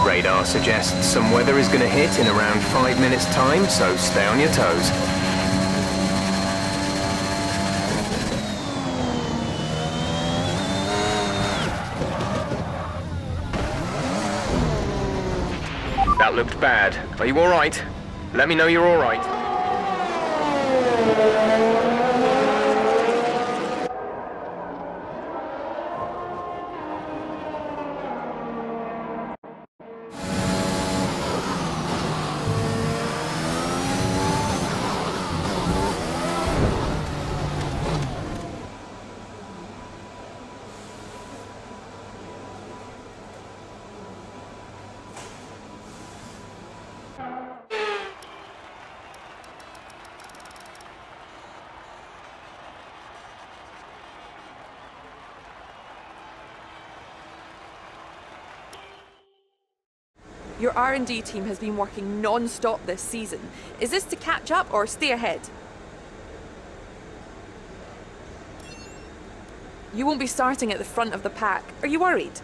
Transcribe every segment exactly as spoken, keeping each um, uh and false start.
Radar suggests some weather is going to hit in around five minutes' time, so stay on your toes. That looked bad. Are you all right? Let me know you're all right. Your R and D team has been working non-stop this season. Is this to catch up or stay ahead? You won't be starting at the front of the pack. Are you worried?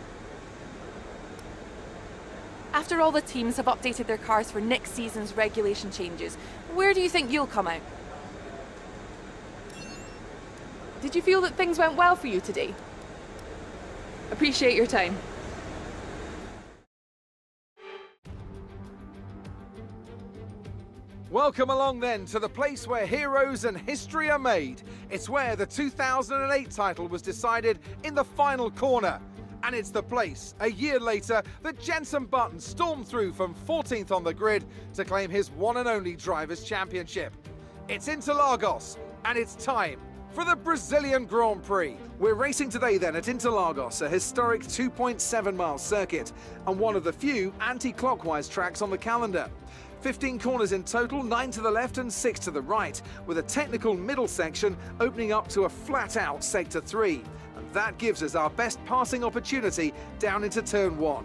After all the teams have updated their cars for next season's regulation changes, where do you think you'll come out? Did you feel that things went well for you today? Appreciate your time. Welcome along then to the place where heroes and history are made. It's where the two thousand eight title was decided in the final corner. And it's the place, a year later, that Jenson Button stormed through from fourteenth on the grid to claim his one and only Drivers' Championship. It's Interlagos, and it's time for the Brazilian Grand Prix. We're racing today then at Interlagos, a historic two point seven mile circuit, and one of the few anti-clockwise tracks on the calendar. fifteen corners in total, nine to the left and six to the right, with a technical middle section opening up to a flat-out Sector three. And that gives us our best passing opportunity down into Turn one.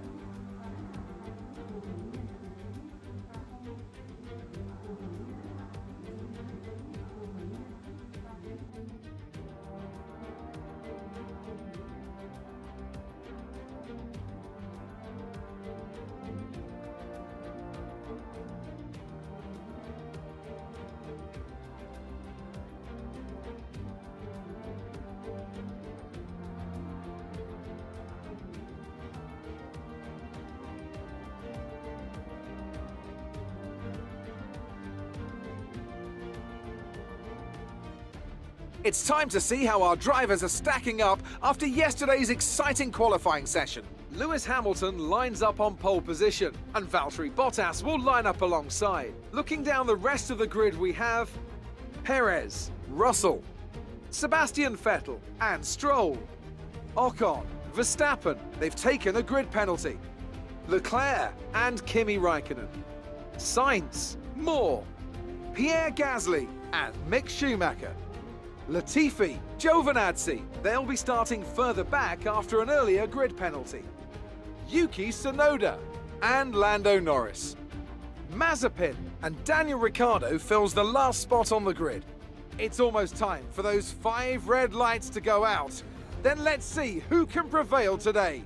It's time to see how our drivers are stacking up after yesterday's exciting qualifying session. Lewis Hamilton lines up on pole position, and Valtteri Bottas will line up alongside. Looking down the rest of the grid, we have Perez, Russell, Sebastian Vettel and Stroll, Ocon, Verstappen, they've taken a grid penalty, Leclerc and Kimi Raikkonen, Sainz, Moore, Pierre Gasly and Mick Schumacher, Latifi, Giovinazzi, they'll be starting further back after an earlier grid penalty, Yuki Tsunoda and Lando Norris. Mazepin and Daniel Ricciardo fills the last spot on the grid. It's almost time for those five red lights to go out. Then let's see who can prevail today.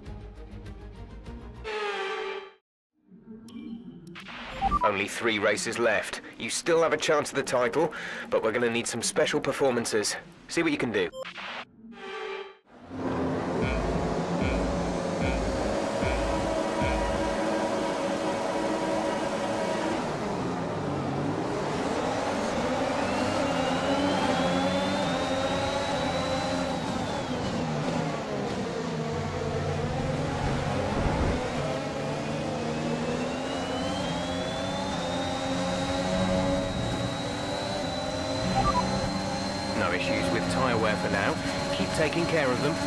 Only three races left. You still have a chance at the title, but we're going to need some special performances. See what you can do. No issues with tyre wear for now. Keep taking care of them.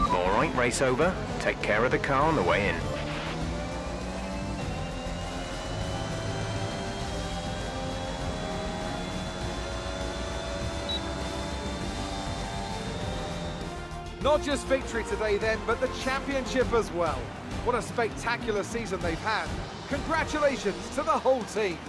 All right, race over. Take care of the car on the way in. Not just victory today then, but the championship as well. What a spectacular season they've had. Congratulations to the whole team.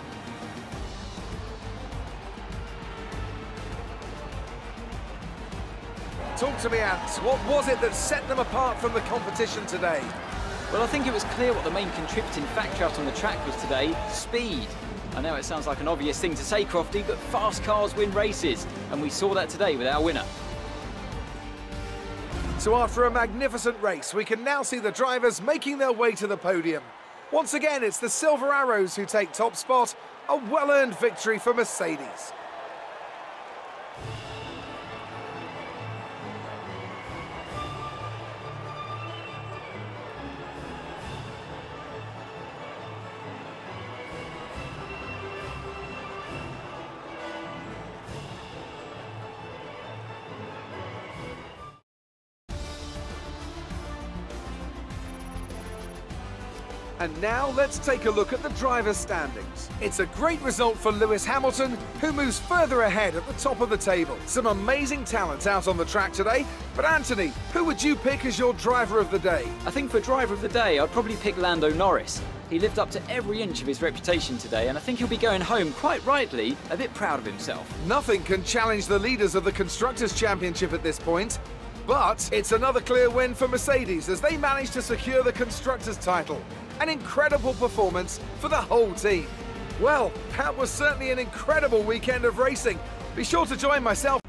Talk to me, Ant. What was it that set them apart from the competition today? Well, I think it was clear what the main contributing factor out on the track was today: speed. I know it sounds like an obvious thing to say, Crofty, but fast cars win races, and we saw that today with our winner. So after a magnificent race, we can now see the drivers making their way to the podium. Once again, it's the Silver Arrows who take top spot, a well-earned victory for Mercedes. And now let's take a look at the drivers' standings. It's a great result for Lewis Hamilton, who moves further ahead at the top of the table. Some amazing talent out on the track today, but Anthony, who would you pick as your driver of the day? I think for driver of the day, I'd probably pick Lando Norris. He lived up to every inch of his reputation today, and I think he'll be going home, quite rightly, a bit proud of himself. Nothing can challenge the leaders of the Constructors' Championship at this point, but it's another clear win for Mercedes as they manage to secure the Constructors' title. An incredible performance for the whole team. Well, that was certainly an incredible weekend of racing. Be sure to join myself